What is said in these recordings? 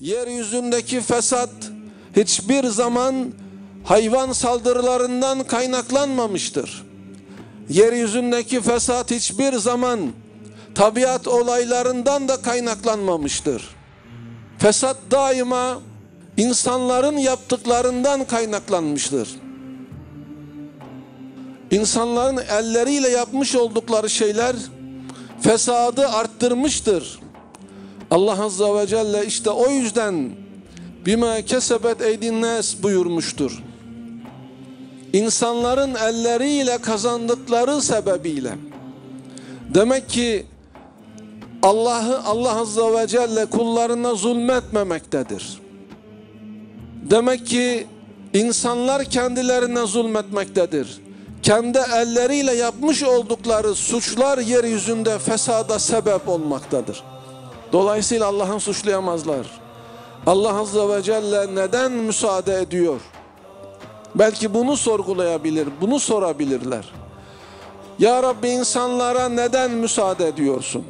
Yeryüzündeki fesat hiçbir zaman hayvan saldırılarından kaynaklanmamıştır. Yeryüzündeki fesat hiçbir zaman tabiat olaylarından da kaynaklanmamıştır. Fesat daima insanların yaptıklarından kaynaklanmıştır. İnsanların elleriyle yapmış oldukları şeyler fesadı arttırmıştır. Allah Azze ve Celle işte o yüzden bima kesebet eydin nas buyurmuştur. İnsanların elleriyle kazandıkları sebebiyle. Demek ki Allah Azze ve Celle kullarına zulmetmemektedir. Demek ki insanlar kendilerine zulmetmektedir. Kendi elleriyle yapmış oldukları suçlar yeryüzünde fesada sebep olmaktadır. Dolayısıyla Allah'ı suçlayamazlar. Allah Azze ve Celle neden müsaade ediyor? Belki bunu sorgulayabilir, bunu sorabilirler. Ya Rabbi, insanlara neden müsaade ediyorsun?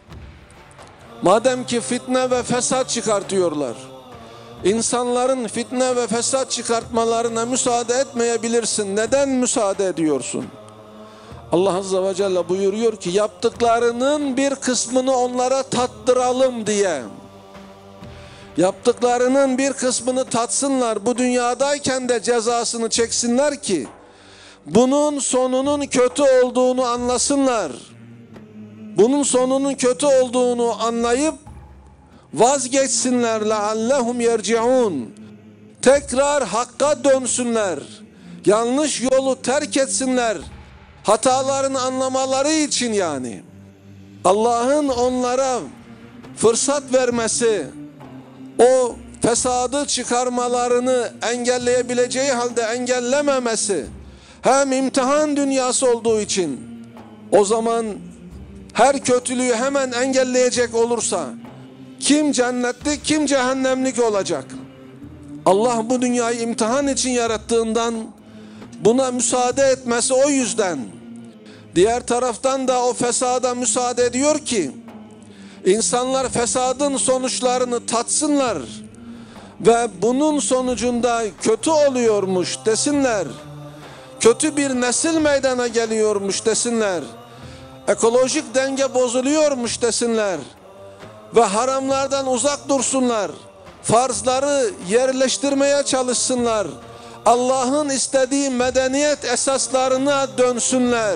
Madem ki fitne ve fesat çıkartıyorlar, İnsanların fitne ve fesat çıkartmalarına müsaade etmeyebilirsin. Neden müsaade ediyorsun? Allah Azze ve Celle buyuruyor ki yaptıklarının bir kısmını onlara tattıralım diye. Yaptıklarının bir kısmını tatsınlar, bu dünyadayken de cezasını çeksinler ki bunun sonunun kötü olduğunu anlasınlar. Bunun sonunun kötü olduğunu anlayıp vazgeçsinler leallehum yerciun. Tekrar hakka dönsünler. Yanlış yolu terk etsinler. Hatalarını anlamaları için yani. Allah'ın onlara fırsat vermesi, o fesadı çıkarmalarını engelleyebileceği halde engellememesi, hem imtihan dünyası olduğu için, o zaman her kötülüğü hemen engelleyecek olursa kim cennetlik, kim cehennemlik olacak? Allah bu dünyayı imtihan için yarattığından buna müsaade etmesi o yüzden. Diğer taraftan da o fesada müsaade ediyor ki insanlar fesadın sonuçlarını tatsınlar ve bunun sonucunda kötü oluyormuş desinler. Kötü bir nesil meydana geliyormuş desinler. Ekolojik denge bozuluyormuş desinler. Ve haramlardan uzak dursunlar. Farzları yerleştirmeye çalışsınlar. Allah'ın istediği medeniyet esaslarına dönsünler.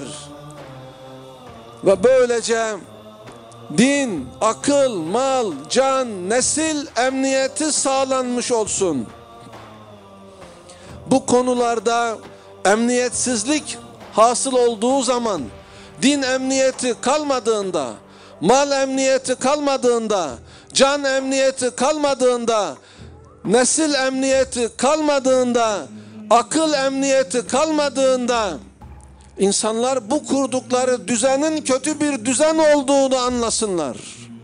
Ve böylece din, akıl, mal, can, nesil emniyeti sağlanmış olsun. Bu konularda emniyetsizlik hasıl olduğu zaman, din emniyeti kalmadığında, mal emniyeti kalmadığında, can emniyeti kalmadığında, nesil emniyeti kalmadığında, akıl emniyeti kalmadığında, insanlar bu kurdukları düzenin kötü bir düzen olduğunu anlasınlar.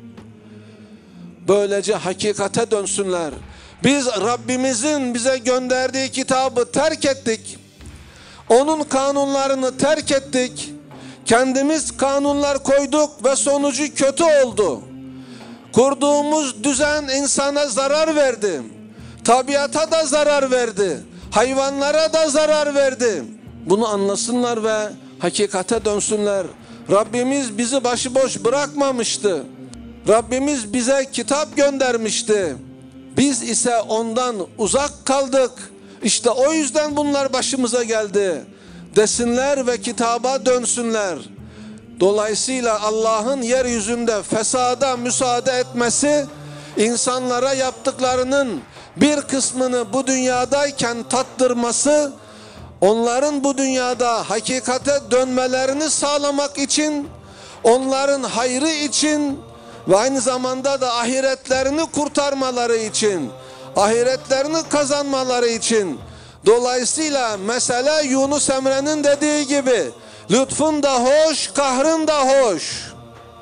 Böylece hakikate dönsünler. Biz Rabbimizin bize gönderdiği kitabı terk ettik. Onun kanunlarını terk ettik. Kendimiz kanunlar koyduk ve sonucu kötü oldu. Kurduğumuz düzen insana zarar verdi. Tabiata da zarar verdi. Hayvanlara da zarar verdi. Bunu anlasınlar ve hakikate dönsünler. Rabbimiz bizi başıboş bırakmamıştı. Rabbimiz bize kitap göndermişti. Biz ise ondan uzak kaldık. İşte o yüzden bunlar başımıza geldi desinler ve kitaba dönsünler. Dolayısıyla Allah'ın yeryüzünde fesada müsaade etmesi, insanlara yaptıklarının bir kısmını bu dünyadayken tattırması, onların bu dünyada hakikate dönmelerini sağlamak için, onların hayrı için ve aynı zamanda da ahiretlerini kurtarmaları için, ahiretlerini kazanmaları için. Dolayısıyla mesele Yunus Emre'nin dediği gibi, lütfun da hoş, kahrın da hoş.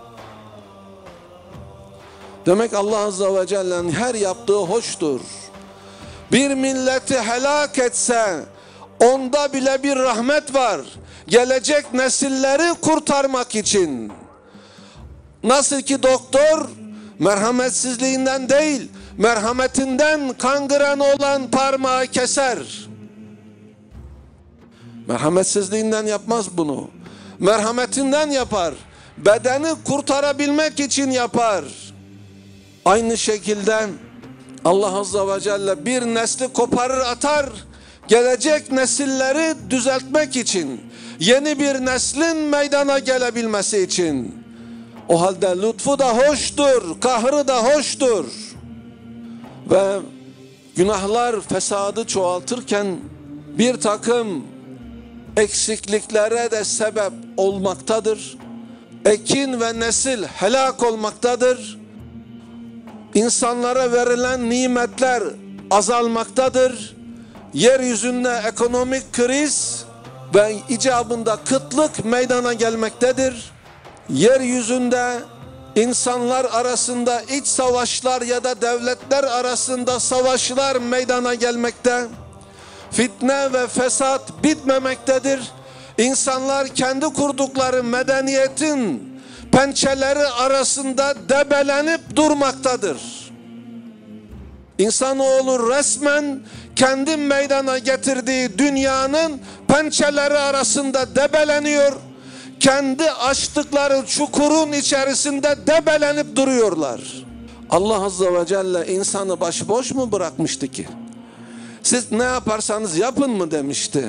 Demek Allah Azze ve Celle'nin her yaptığı hoştur. Bir milleti helak etse, onda bile bir rahmet var. Gelecek nesilleri kurtarmak için. Nasıl ki doktor merhametsizliğinden değil, merhametinden kangren olan parmağı keser. Merhametsizliğinden yapmaz bunu. Merhametinden yapar. Bedeni kurtarabilmek için yapar. Aynı şekilde Allah Azze ve Celle bir nesli koparır atar, gelecek nesilleri düzeltmek için, yeni bir neslin meydana gelebilmesi için. O halde lütfu da hoştur, kahrı da hoştur. Ve günahlar fesadı çoğaltırken bir takım eksikliklere de sebep olmaktadır. Ekin ve nesil helak olmaktadır. İnsanlara verilen nimetler azalmaktadır. Yeryüzünde ekonomik kriz ve icabında kıtlık meydana gelmektedir. Yeryüzünde insanlar arasında iç savaşlar ya da devletler arasında savaşlar meydana gelmekte. Fitne ve fesat bitmemektedir. İnsanlar kendi kurdukları medeniyetin pençeleri arasında debelenip durmaktadır. İnsanoğlu resmen kendi meydana getirdiği dünyanın pençeleri arasında debeleniyor. Kendi açtıkları çukurun içerisinde debelenip duruyorlar. Allah Azze ve Celle insanı başıboş mu bırakmıştı ki? Siz ne yaparsanız yapın mı demişti.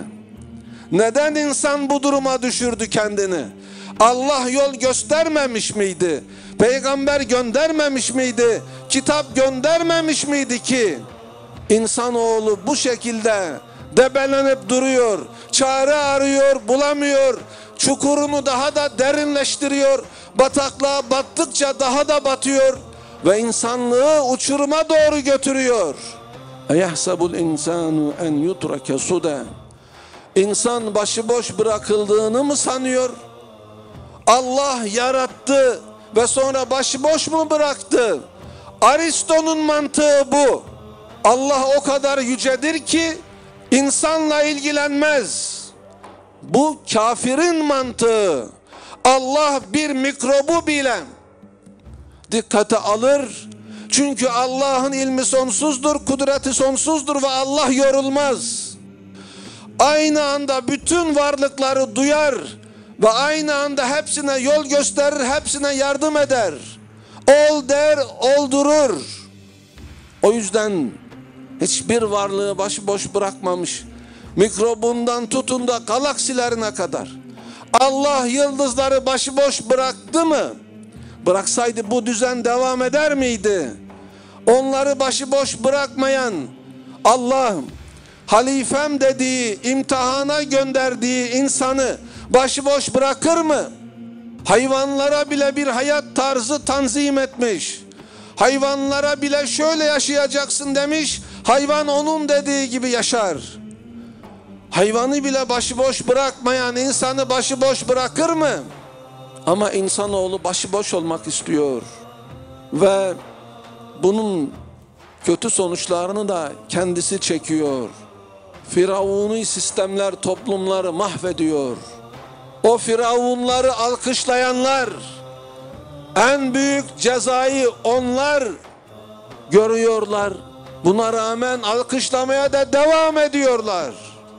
Neden insan bu duruma düşürdü kendini? Allah yol göstermemiş miydi? Peygamber göndermemiş miydi? Kitap göndermemiş miydi ki? İnsanoğlu bu şekilde debelenip duruyor. Çare arıyor, bulamıyor. Çukurunu daha da derinleştiriyor. Bataklığa battıkça daha da batıyor. Ve insanlığı uçuruma doğru götürüyor. اَيَحْسَبُ الْاِنْسَانُ اَنْ يُتْرَكَ سُدًا İnsan başıboş bırakıldığını mı sanıyor? Allah yarattı ve sonra başıboş mu bıraktı? Aristo'nun mantığı bu. Allah o kadar yücedir ki insanla ilgilenmez. Bu kafirin mantığı. Allah bir mikrobu bile dikkate alır. Çünkü Allah'ın ilmi sonsuzdur, kudreti sonsuzdur ve Allah yorulmaz. Aynı anda bütün varlıkları duyar ve aynı anda hepsine yol gösterir, hepsine yardım eder. Ol der, oldurur. O yüzden hiçbir varlığı başıboş bırakmamış. Mikrobundan tutun da galaksilerine kadar. Allah yıldızları başıboş bıraktı mı? Bıraksaydı bu düzen devam eder miydi? Onları başıboş bırakmayan Allah, halifem dediği, imtihana gönderdiği insanı başıboş bırakır mı? Hayvanlara bile bir hayat tarzı tanzim etmiş. Hayvanlara bile şöyle yaşayacaksın demiş. Hayvan onun dediği gibi yaşar. Hayvanı bile başıboş bırakmayan insanı başıboş bırakır mı? Ama insanoğlu başıboş olmak istiyor. Ve bunun kötü sonuçlarını da kendisi çekiyor. Firavuni sistemler toplumları mahvediyor. O firavunları alkışlayanlar, en büyük cezayı onlar görüyorlar. Buna rağmen alkışlamaya da devam ediyorlar.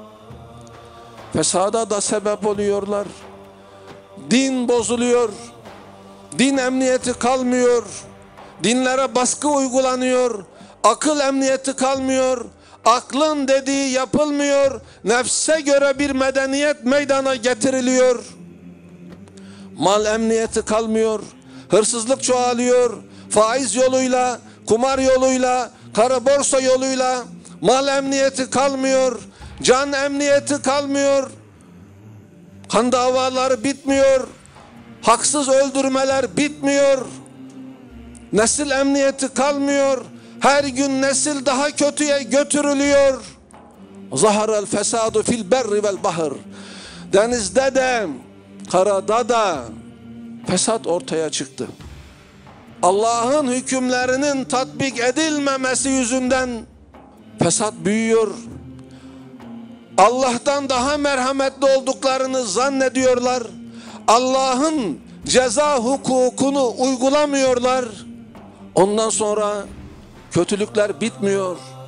Fesada da sebep oluyorlar. Din bozuluyor. Din emniyeti kalmıyor. Dinlere baskı uygulanıyor. Akıl emniyeti kalmıyor. Aklın dediği yapılmıyor. Nefse göre bir medeniyet meydana getiriliyor. Mal emniyeti kalmıyor. Hırsızlık çoğalıyor. Faiz yoluyla, kumar yoluyla, kara borsa yoluyla mal emniyeti kalmıyor. Can emniyeti kalmıyor. Kan davaları bitmiyor. Haksız öldürmeler bitmiyor. Nesil emniyeti kalmıyor. Her gün nesil daha kötüye götürülüyor. Zaharel fesadu fil berri vel bahr. Denizde de, karada da fesat ortaya çıktı. Allah'ın hükümlerinin tatbik edilmemesi yüzünden fesat büyüyor. Allah'tan daha merhametli olduklarını zannediyorlar. Allah'ın ceza hukukunu uygulamıyorlar. Ondan sonra Kötülükler bitmiyor.